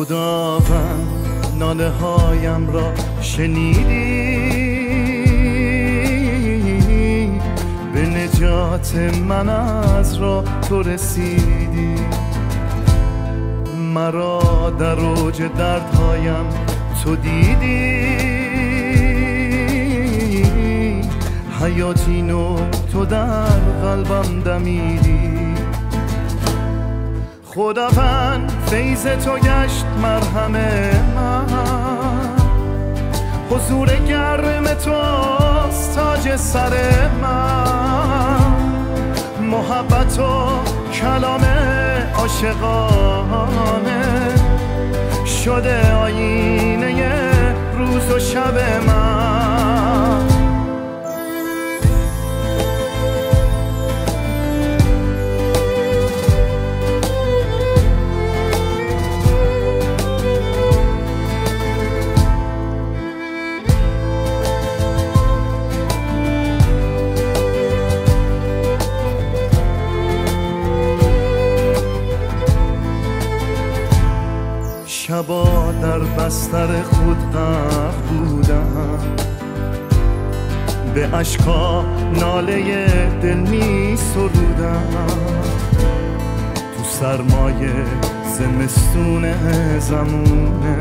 خداوند ناله هایم را شنیدی، به نجات من از راه تو رسیدی. مرا در اوج دردهایم تو دیدی، حیاتی نو تو در قلبم دمیدی. خداوند فیض تو گشت مرهم من، حضور گرم توست تاج سر من. محبت و کلام عاشقانه شده آینه روز و شب من. شبا در بستر خود غرق بودم، به اشکا ناله دل می سرودم. تو سرمایه زمستون زمونه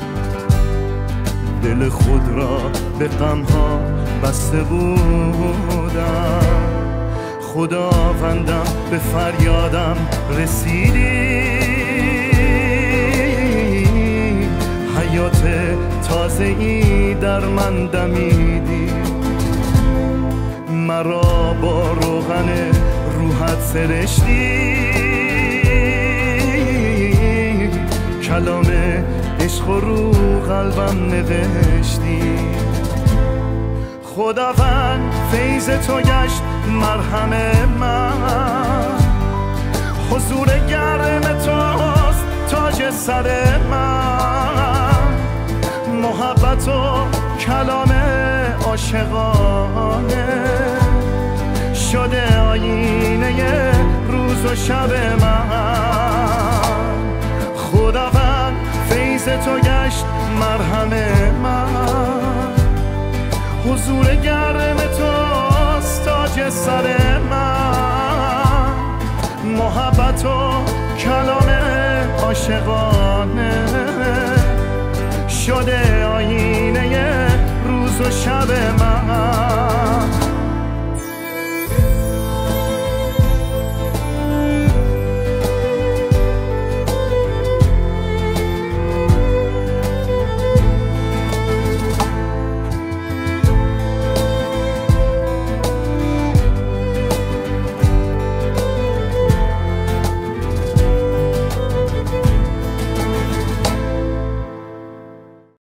دل خود را به غمها بسته بودم. خداوندم به فریادم رسیدی، حیات تازه ای در من دمیدی. مرا با روغن روحت سرشتی، کلام عشق رو قلبم نوشتی. خداوند فیض تو گشت مرهم من، حضور گرم توست تاج سر من. محبت و کلام عاشقانه شده آینه روز و شب من. خداوند فیض تو گشت مرهم من، حضور گرم توست تاج سر من. محبت و کلام عاشقانه شده آینه روز و شب من.